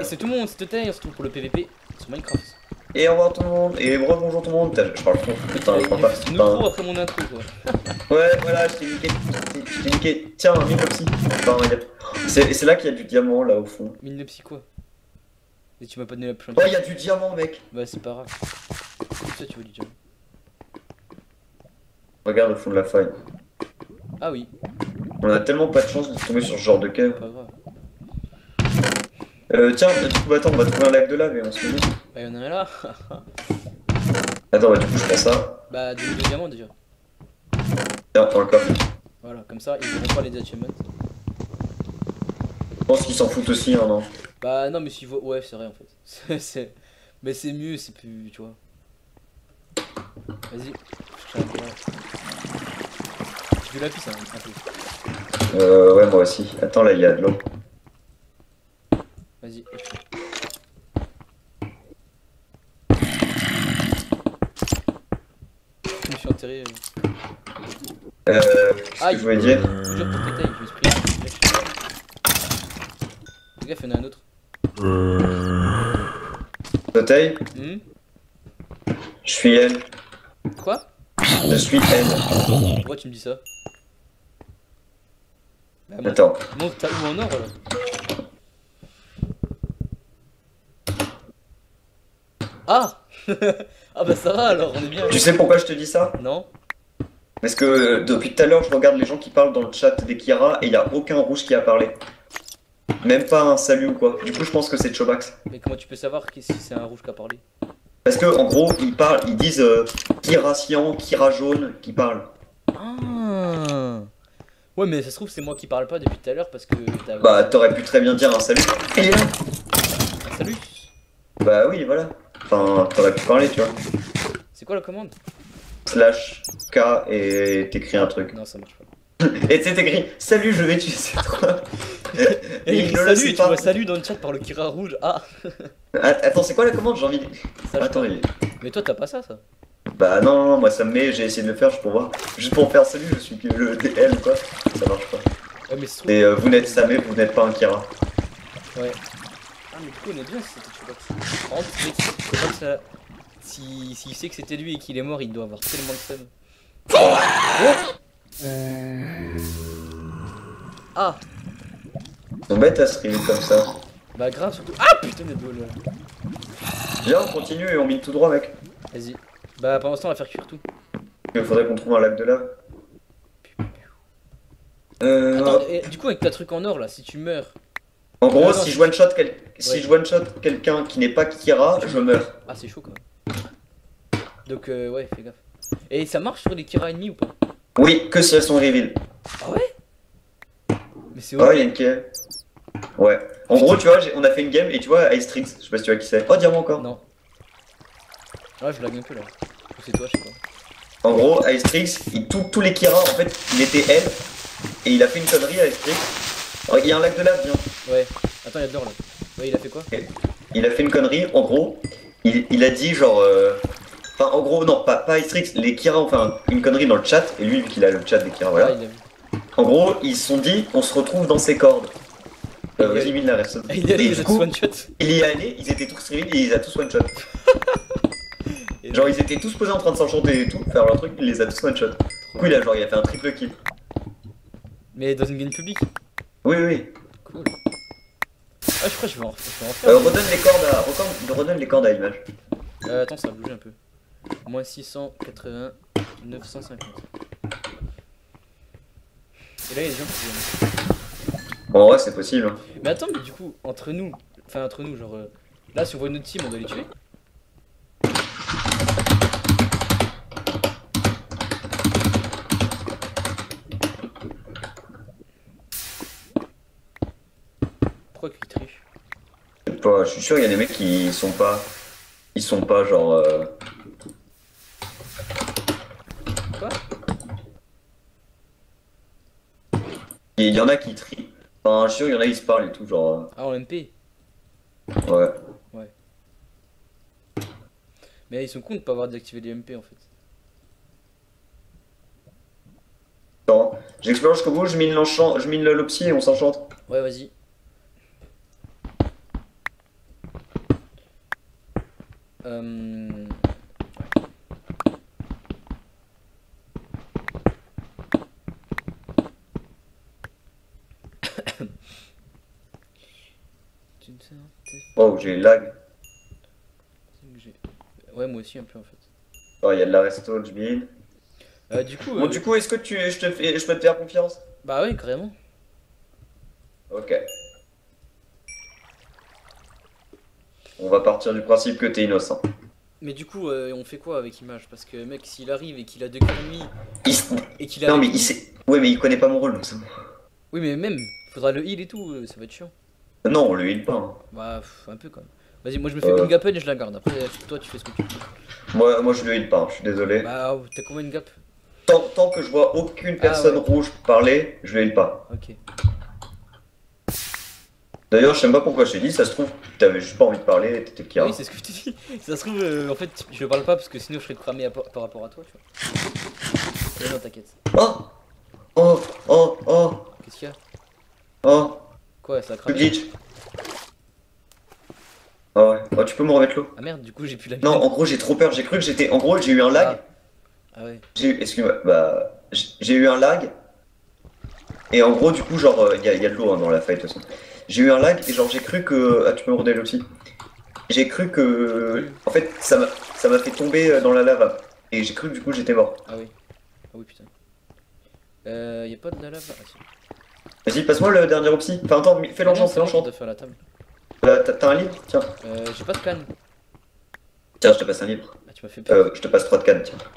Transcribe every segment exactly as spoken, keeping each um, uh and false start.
C'est tout le monde, s'il te plaît, on se trouve pour le P V P sur Minecraft. Et au revoir tout le monde, et bonjour tout le monde. Putain, je parle trop, putain, je parle pas. C'est nouveau après mon intro, quoi. Ouais, voilà, je t'ai niqué, je t'ai niqué. Tiens, un micropsy. C'est là qu'il y a du diamant, là, au fond. Mine de psy, quoi. Et tu m'as pas donné la planche. Ouais, il y a du diamant, mec. Bah, c'est pas grave. Comme ça, tu veux du diamant. Regarde au fond de la faille. Ah oui. On a tellement pas de chance de tomber sur ce genre de cave. Pas grave. Euh, tiens, du coup, attends, on va trouver un lac de lave et on se met. Bah, y'en a un là. Attends, bah, du coup, je prends ça. Bah, deux diamants déjà. Tiens, prends le coffre. Voilà, comme ça, ils verront pas les achievements. Je pense qu'ils s'en foutent aussi, hein, non? Bah, non, mais s'ils voient. Ouais, c'est vrai en fait. c'est. Mais c'est mieux, c'est plus. Tu vois. Vas-y. Je veux la piste, hein, un peu. Euh, ouais, moi aussi. Attends, là, il y a de l'eau. Vas-y. Je me suis enterré. Euh, qu'est-ce Aïe. que je voulais dire? Je te jure pour péter, je me suis pris. Fais gaffe, il y en a un autre. Bataille? Hmm Je suis elle. Quoi? Je suis elle. Pourquoi tu me dis ça? Bah, monte- Attends. Monte ta ou en or là. Ah. Ah bah ça va alors, on est bien. Tu sais pourquoi je te dis ça? Non? Parce que euh, depuis tout à l'heure, je regarde les gens qui parlent dans le chat des Kira et il n'y a aucun rouge qui a parlé. Même pas un salut ou quoi. Du coup, je pense que c'est Chobax. Mais comment tu peux savoir que si c'est un rouge qui a parlé? Parce que en gros, ils parlent, ils disent euh, Kira cyan, Kira jaune, qui parlent. Ah. Ouais mais ça se trouve c'est moi qui parle pas depuis tout à l'heure parce que t'as... Bah, t'aurais pu très bien dire un salut. Et là Salut. Bah oui, voilà. Enfin, t'aurais pu parler, tu vois. C'est quoi la commande? Slash K et t'écris un truc. Non ça marche pas. Et tu sais, t'écris salut, je vais tuer cette toi. Et il il écrit ne le salut sait et tu pas. vois salut dans le chat par le Kira rouge. Ah. Att- Attends, c'est quoi la commande? J'ai envie de. Ça, je Attends, sais il- pas. Mais toi t'as pas ça ça? Bah non, non, non, moi ça me met, j'ai essayé de le faire juste pour voir. Juste pour faire salut, je suis le D L quoi. Ça marche pas. Ouais mais c'est trop... Et euh, vous n'êtes Samé, vous n'êtes pas un Kira. Ouais. Ah mais du coup on est bien si c'était Chobax. Par contre mec, Chobax ça... Si... S'il sait que c'était lui et qu'il est mort, il doit avoir tellement de seum. Oh ah. Ils sont bêtes à se réveiller comme ça. Bah grave surtout. Ah putain de bol. Viens, on continue et on mine tout droit, mec. Vas-y. Bah pendant ce temps on va faire cuire tout. Il faudrait qu'on trouve un lac de lave. Euh. Attends, et, du coup avec ta truc en or là, si tu meurs. En gros, Euh, non, si je- je one shot, quel... si Ouais. je one shot quelqu'un qui n'est pas Kira, je meurs. Ah c'est chaud quand même. Donc euh, ouais fais gaffe. Et ça marche sur les Kira ennemis ou pas? Oui, que si elles sont reveal. Ah ouais? Mais c'est Ah, il y a horrible. une Kira. Ouais. En gros, tu vois, j'ai- on a fait une game et tu vois, Ice Tricks, je sais pas si tu vois qui c'est. Oh, diamant encore. Non. Ah je blague un peu là. Ou c'est toi je sais pas. En gros, Ice Tricks, il- tous tous les Kira, en fait, il était elle. Et il a fait une connerie à Ice Tricks. Oh, il y a un lac de lave, viens. Ouais. Attends il y a de l'or là. Ouais il a fait quoi? Il a fait une connerie, en gros, il, il a dit genre. euh, Enfin, en gros, non, pas, pas Ice Tricks, les Kira ont fait un- une connerie dans le chat, et lui, vu qu'il a le chat des Kira, Ah voilà. il a vu. En gros, ils se sont dit, on se retrouve dans ses cordes. Euh, Il y a- Vas-y, mine la reste. Ah, il est allé, Et il du a coup, tous one shot. il y est allé, ils étaient tous reveal et il les a tous one shot. Genre, ils étaient tous posés en train de s'enchanter et tout, faire leur truc, il les a tous one shot. Du coup, il a, genre, il a fait un triple kill. Mais dans une game publique. Oui, oui. Cool. Ah je crois que je vais en, je vais en faire. Euh, redonne les cordes à, redonne, redonne les cordes à Image. Euh, attends ça a bougé un peu. Moins six cent quatre-vingts, neuf cent cinquante. Et là il y a des gens qui viennent. Bon, en vrai, c'est possible. hein. Mais attends, mais du coup, entre nous, enfin entre nous, genre euh, là si on voit une autre team, on doit les tuer. Pourquoi qu'ils trichent? Je sais pas, je suis sûr, il y a des mecs qui sont pas. Ils sont pas genre. euh, Quoi? Il y en a qui trient. Enfin, je suis sûr, il y en a qui se parlent et tout, genre. Ah en M P. euh, Ouais. Mais ils sont cons de pas avoir désactivé les M P en fait. Attends, j'explore jusqu'au bout, je mine l'enchant, je mine l'opsie et on s'enchante. Ouais vas-y. Euh... Oh, j'ai lag. Ouais, moi aussi un peu en fait. Oh, il y a de la resto, je mine. Euh, du coup, Bon, euh, du coup, est-ce que tu, je, te fais, je peux te faire confiance? bah oui, carrément. Ok. On va partir du principe que t'es innocent. Mais du coup, euh, on fait quoi avec Image? Parce que mec, s'il arrive et qu'il a deux kills et demi Il s- et qu'il est Non, mais avec il nous. sait. Ouais, mais il connaît pas mon rôle, donc c'est bon. Oui, mais même, faudra le heal et tout, euh, ça va être chiant. Non, on le heal pas, hein. Bah, pff, un peu quand même. Vas-y, moi je me fais une Euh, gap et je la garde. Après, toi tu fais ce que tu veux. moi, moi, je le heal pas, hein, je suis désolé. Bah, oh, t'as combien de gap? Tant, tant que je vois aucune Ah personne ouais, rouge parler, je le heal pas. ok. D'ailleurs, je sais même pas pourquoi je t'ai dit, ça se trouve, t'avais juste pas envie de parler, t'étais Ah Kira. oui, c'est ce que je t'ai dit. Ça se trouve, euh, en fait, je parle pas parce que sinon je serais cramé à- par rapport à toi, tu vois. Mais non, t'inquiète. Oh! Oh! Oh! Oh! Qu'est-ce qu'il y a? Oh! Quoi, ça a Tu cramé? glitch. Ah ouais. Oh, tu peux me remettre l'eau? Ah merde, du coup j'ai plus la Non, mienne. en gros, j'ai trop peur, j'ai cru que j'étais. En gros, j'ai eu un lag. Ah ouais. J'ai eu. Excuse-moi, bah. J'ai j'ai eu un lag. Et en gros, du coup, genre, il y, a y a de l'eau hein, dans la faille, de toute façon. J'ai eu un lag et genre, j'ai cru que. Ah, tu peux me redonner aussi? J'ai cru que. En fait, ça m'a ça m'a fait tomber euh, dans la lave. Et j'ai cru que du coup, j'étais mort. Ah oui. Ah oui, putain. Euh, y a pas de la lave là? Ah si. Vas-y, passe-moi le dernier opsi. Enfin, attends, fais Non, non, l'enchant, c'est fais moi qui l'enchant. dois faire la table. Euh, T'as t'as un livre? Tiens. Euh, j'ai pas de canne. Tiens, je te passe un livre. Ah, tu m'as fait peur. Euh, je te passe trois de cannes, tiens.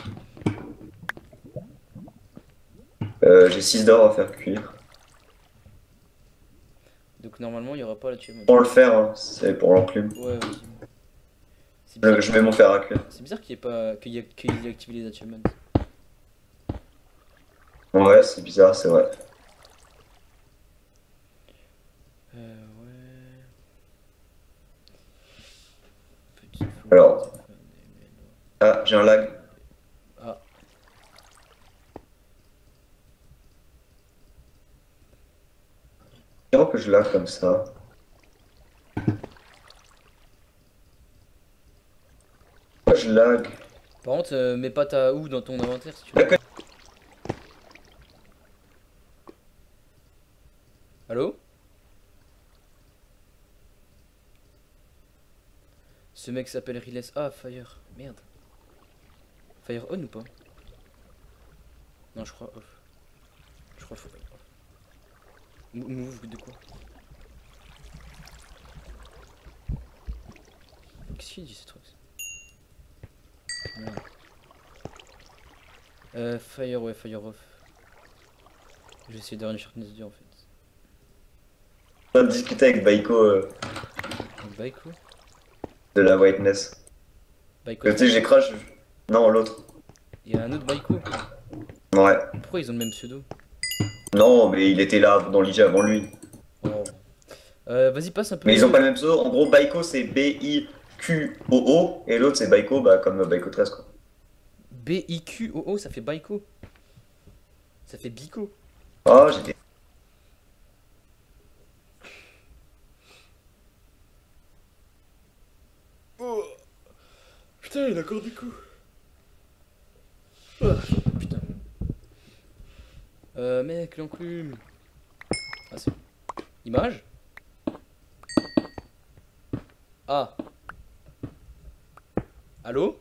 Euh, j'ai six d'or à faire cuire. Donc normalement, il y aura pas la tuile. Pour le faire, hein, c'est pour l'enclume. Ouais, vas-y. C'est Je, bizarre, je vais m'en faire à cuire. c'est bizarre qu'il ait pas qu'il y ait qu'il ait activé les achievements. Ouais, c'est bizarre, c'est vrai. Euh, ouais. Petit fou. Alors. Ah, j'ai un lag. Ah. Comment que je lag comme ça? Pourquoi je lag? Par contre, euh, mets pas ta ou dans ton inventaire si tu veux. D'accord. Allô? Ce mec s'appelle Riles. Ah, Fire. Merde. Fire on ou pas? Non, je crois off. Je crois Fire off. Mou- Move de quoi? Qu'est-ce qu'il dit ce truc? Merde. Euh, Fire, ouais, Fire off. Je vais essayer d'avoir une sharpness deux en fait. On va discuter avec Baiko euh, Baiko? de la whiteness. Baiko. Tu sais, j'ai crash. Non, l'autre. Il y a un autre Baiko. Ouais. Pourquoi ils ont le même pseudo? Non, mais il était là dans l'I G avant lui. Oh. Euh, vas-y, passe un peu. Mais ils ont pas le même pseudo. En gros, Baiko c'est B I Q O O et l'autre c'est Baiko, bah, comme Baiko treize quoi. B I Q O O, ça fait Baiko. Ça fait Bico. Oh, j'étais. Oh. Putain, il a encore du coup. Oh, putain. Euh, mec, l'enclume. Ah, c'est bon. Image? Ah. Allô?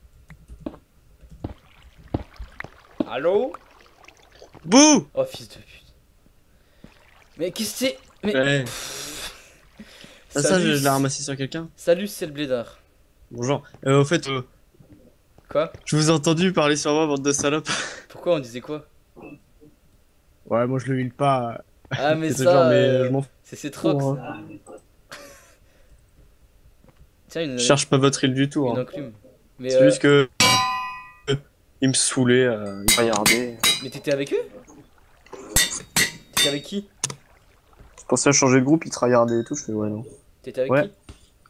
Allô? Bouh! Oh, fils de pute. Mais qu'est-ce que c'est? Mais. Ouais. Ah, ça, Salut, je, je l'ai ramassé sur quelqu'un. Salut, c'est le blédard. Bonjour. Euh, au fait, euh, Quoi? je vous ai entendu parler sur moi, bande de salopes. Pourquoi on disait quoi? Ouais, moi je le heal pas. Ah, mais C'est ça. genre, mais euh, je m'en fous. C'est c'est trop hein. ça. Tiens, une, Je cherche pas votre île du tout. une Hein. enclume. Mais, C'est euh, juste que. euh, Il me saoulait. Euh, il regarder. mais t'étais avec eux? T'étais avec qui? Je pensais à changer de groupe, il tryhardait et tout. Je fais ouais, non. T'étais avec Ouais. qui?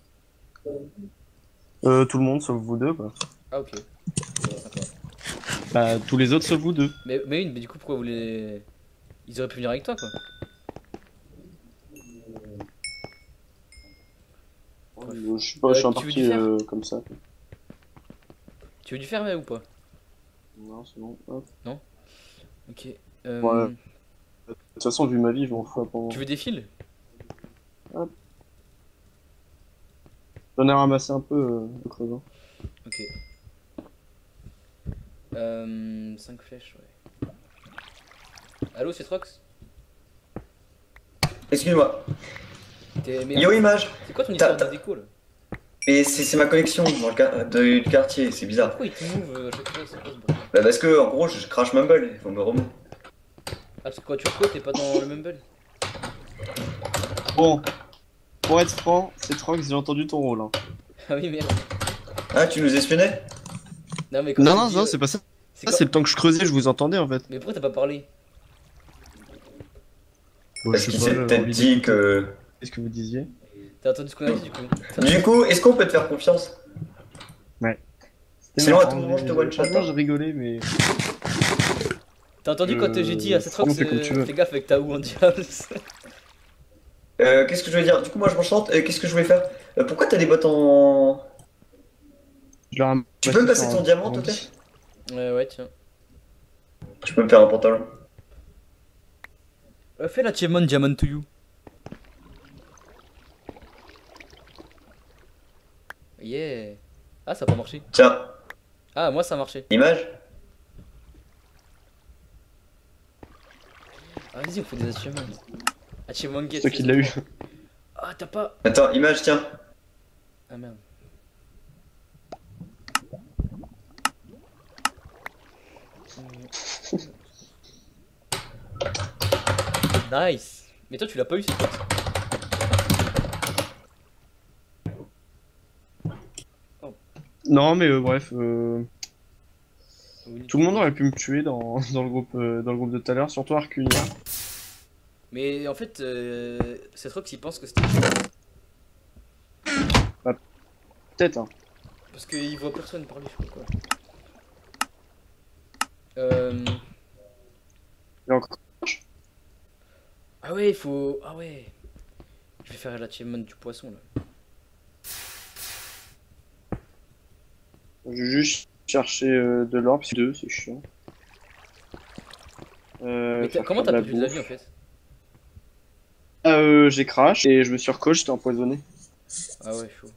Euh, tout le monde sauf vous deux, quoi. Ah, ok. Ouais, sympa. Bah, tous les autres sauf vous deux. Mais, mais une, mais du coup, pourquoi vous les. Ils auraient pu venir avec toi, quoi. Bref. je sais pas, Euh, je suis un tu veux parti du fer euh, comme ça. Tu veux du fer, ouais, ou pas? Non, c'est bon. Hop. Ok. Euh, Ouais. De toute façon, vu ma vie, je m'en fous pour Tu veux des fils? J'en ai ramassé un peu euh, au creusant. Ok. Euh, cinq flèches, ouais. Allô, c'est Trox? Excuse-moi. T'es- Mais en Yo fait, Image. c'est quoi ton T'as- histoire de t'as- déco là? Et c'est c'est ma connexion dans le ca- de- du quartier, c'est Mais bizarre. pourquoi il te move euh, à chaque fois? C'est quoi ce bordel? Bah parce que en gros je crache Mumble, il faut me remonter. Ah, parce que quand tu recos, t'es pas dans le Mumble? Bon, pour être franc, c'est Trox, j'ai entendu ton rôle. Hein. Ah oui, merde. Ah tu nous espionnais? Non, mais quand Non, tu non, dis, non, euh, c'est pas ça. c'est Ça, quoi- c'est le temps que je creusais, je vous entendais en fait. Mais pourquoi t'as pas parlé? Bon, Parce je sais qu'il pas, s'est j'avais peut-être envie dit d'écouter que... ce que vous disiez. T'as entendu ce qu'on a dit du coup? Du coup, est-ce qu'on peut te faire confiance? C'était Sinon, à marrant, tout moment, je te j'ai- one shot, Franchement, hein. j'ai rigolé, mais. T'as entendu quand euh, j'ai dit à cette franchement, Trox, fais comme tu veux. fais gaffe avec ta ou en diable? Euh, qu'est-ce que je voulais dire? Du coup moi je m'enchante, Euh, qu'est-ce que je voulais faire? Euh, pourquoi t'as des bottes en... Je l'ai ramassé Tu peux me passer sur ton un- diamant, un toi? lit. Ouais, ouais, tiens. Tu peux me faire un pantalon. Euh, fais l'achievement Diamond to you. Yeah. Ah, ça a pas marché. Tiens, Ah, moi ça a marché. image. Ah, vas-y, on fait des achievements. Achievement get. C'est toi qui l'as eu. Ah, t'as pas. Attends, image, tiens. Ah merde. Nice. Mais toi tu l'as pas eu cette fois. Non, mais euh, bref, euh, tout le monde aurait pu me tuer dans, dans le groupe euh, dans le groupe de tout à l'heure, surtout Arcunia. Mais en fait, euh, cette rock il pense que c'était Peut-être, hein. parce qu'il voit personne parler, je sais pas quoi. Euh... Et encore. Ah ouais, il faut. Ah ouais. Je vais faire l'achievement du poisson là. Je vais juste chercher euh, de l'or, c'est deux, c'est chiant. Euh, Mais t'as- faire comment faire t'as de la perdu de la bouffe. vie en fait? Ah, euh, j'ai crash et je me suis recoach, j'étais empoisonné. Ah ouais, chaud.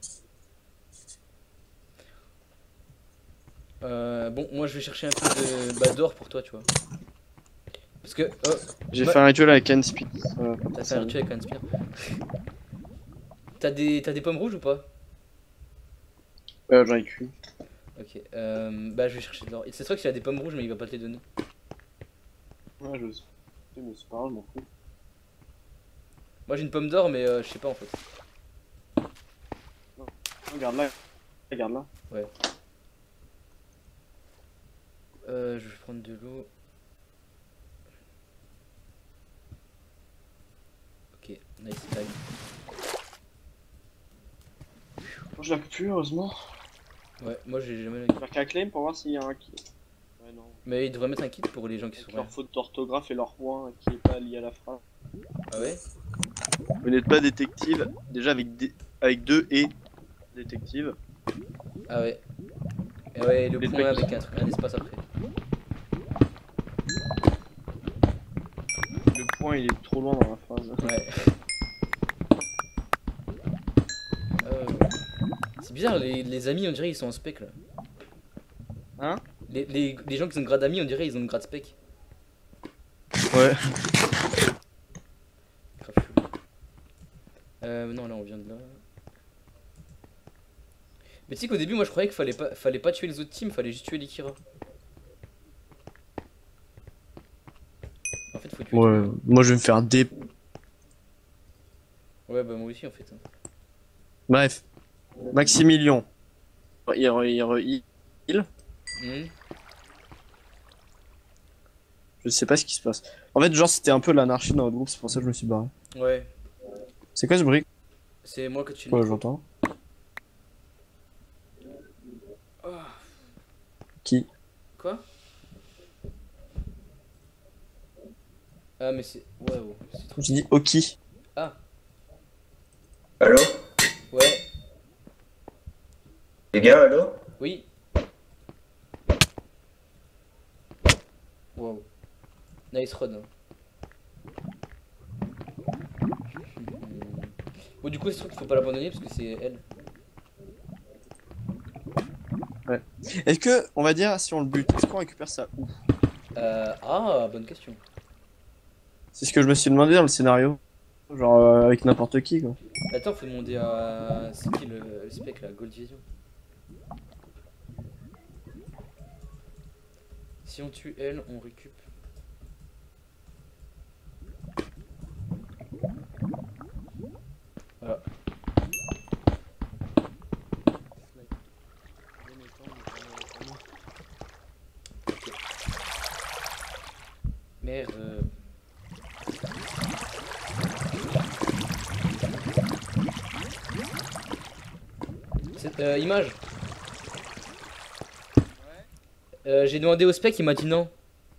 Euh, bon, moi je vais chercher un peu de bah, d'or pour toi, tu vois. Parce que. Oh, J'ai Ouais. fait un rituel avec Anspeed. Euh, t'as fait un rituel avec un spire. T'as des, t'as des pommes rouges ou pas? euh, j'en ai qu'une. Ok, euh, bah je vais chercher de l'or. C'est vrai qu'il a des pommes rouges, mais il va pas te les donner. Ouais, je sais. Mais c'est pas grave, je m'en fous. Moi j'ai une pomme d'or, mais euh, je sais pas en fait. Regarde là. Regarde là. Euh, je vais prendre de l'eau. Ok, nice time. Moi, je la plus, heureusement. Ouais, moi j'ai jamais la Je vais faire qu'un claim pour voir s'il y a un qui. Ouais, non. Mais il devrait mettre un kit pour les gens qui sont Avec leur rien. faute d'orthographe et leur point qui est pas lié à la phrase. Ah ouais? Vous n'êtes pas détective, déjà avec, des... avec deux et détective. Ah ouais. Et ouais, le Les point trucs. avec un, truc- un espace après. Le point il est trop loin dans la phrase. Ouais. Euh, C'est bizarre, les, les amis on dirait ils sont en spec là. Hein? Les, les, les gens qui ont une grade amis on dirait ils ont une grade spec. Ouais. Grave chelou. Euh, non, là on vient de là. Mais tu sais qu'au début, moi je croyais qu'il fallait pas, fallait pas tuer les autres teams, fallait juste tuer les Kira. En fait, faut tuer. Ouais, tout moi je vais me faire des. le monde. Ouais, bah moi aussi en fait. hein. Bref. Maximilien. Il re, il re, il- il- Mhm. Je sais pas ce qui se passe. En fait, genre c'était un peu l'anarchie dans notre groupe, c'est pour ça que je me suis barré. Ouais, C'est quoi ce bruit? c'est moi que tu Ouais, j'entends. Ah, Qui? quoi? Ah, mais c'est. Ouais, ouais, c'est trop. J'ai dit Oki. Ah, Allô? ouais. gars, allô? Oui. Wow. Nice run. Hein. Bon, du coup, c'est sûr qu'il faut pas l'abandonner parce que c'est elle. Ouais. Est-ce que, on va dire, si on le bute, est-ce qu'on récupère ça où? Euh, ah, bonne question. C'est ce que je me suis demandé dans le scénario. Genre euh, avec n'importe qui quoi. Attends, faut demander à. C'est qui le, le spec là? Gold Vision. Si on tue elle, on récup. Voilà. Merde. euh. C'est- Euh, image. Euh, j'ai demandé au spec, il m'a dit non.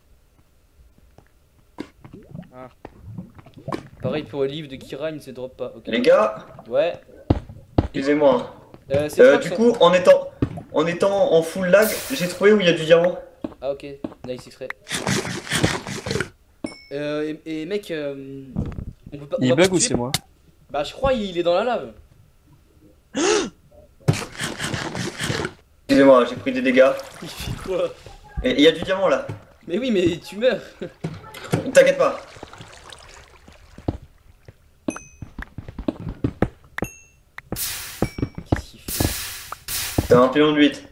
Ah. Pareil pour le livre de Kira, il ne se drop pas. Ok. Les gars, Ouais. excusez-moi. Euh, c'est Euh, Franck, du ça. coup, en étant, en étant en full lag, j'ai trouvé où il y a du diamant. Ah ok, nice extrait. Euh, et, et mec, euh, on peut pas. on Il va pas bug le ou tuer. c'est moi? Bah je crois il est dans la lave. Excusez-moi, j'ai pris des dégâts. Il fait quoi? Et il y a du diamant là. Mais oui mais tu meurs. T'inquiète pas. Qu'est-ce qu'il fait? T'as un pilon de huit.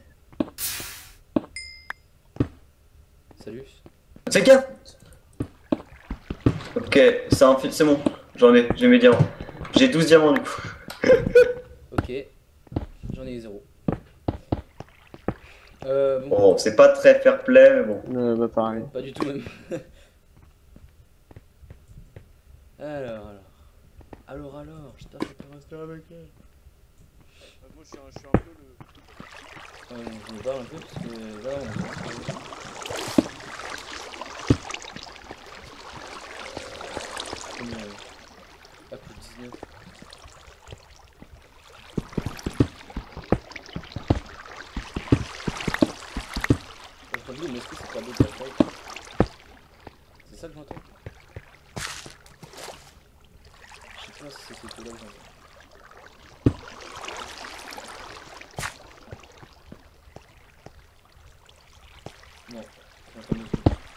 Salut. C'est qu'un. Ok, c'est un fil, c'est bon. J'en ai, j'ai mes diamants. J'ai douze diamants du coup. Ok. J'en ai zéro. Euh bon, Bon, c'est pas très fair play, mais bon. Euh, bah pareil. pas du tout même. alors alors. Alors alors, j'espère que tu restes avec elle. Moi je suis un, je suis un peu le... Euh, je me barre un peu parce que là on Combien euh, ah, plus dix-neuf. J'ai entendu mais est-ce que c'est pas d'autres batailles? C'est ça que j'entends? Je sais pas si c'est ce que là que j'entends. Non, j'entends mieux.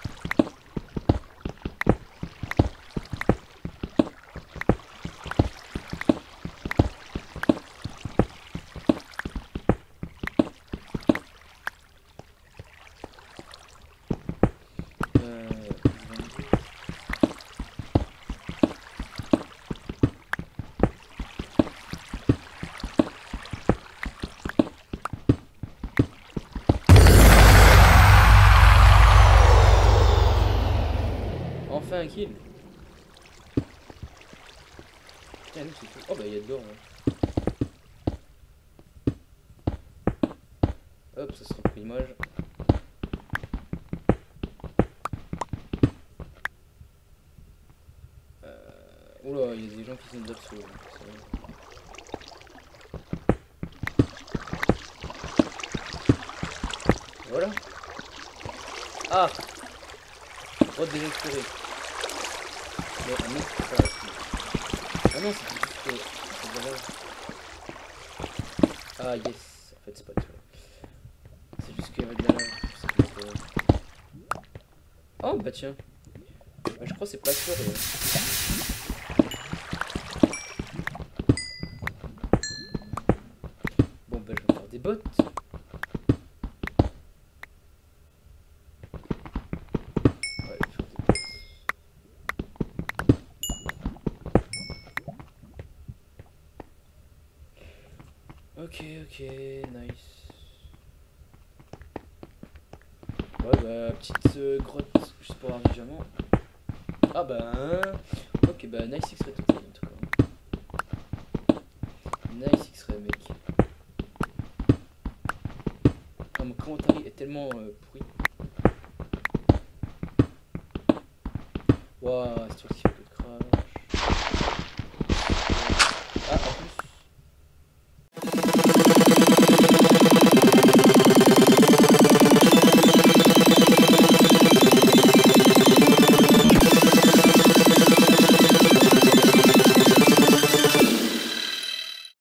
Euh, vingt-deux. Enfin un kill. Putain, nous c'est fou. Oh bah il y a de l'or. Hein. Hop, ça sera pour l'image. Euh... Oula, il y a des gens qui sont là-dessous. Voilà. Ah, droite déjà explorée. Mais ah non, c'est pas là-dessus. Ah non, c'est juste que c'est de la lave. Ah yes, en fait c'est pas du tout. C'est juste qu'il y avait de la lave. Je sais pas pourquoi. Oh bah tiens. Bah, je crois que c'est pas sûr. Ouais. Bon bah je vais faire des bottes. Ouais, je vais faire des bottes. Ok, ok, nice. Ouais, bah, petite euh, grotte juste pour avoir du diamant. Ah bah, hein. Ok, bah, nice X-ray total en tout cas. Nice X-ray, mec. Ah, mon commentaire est tellement euh, pourri. Waouh, c'est trop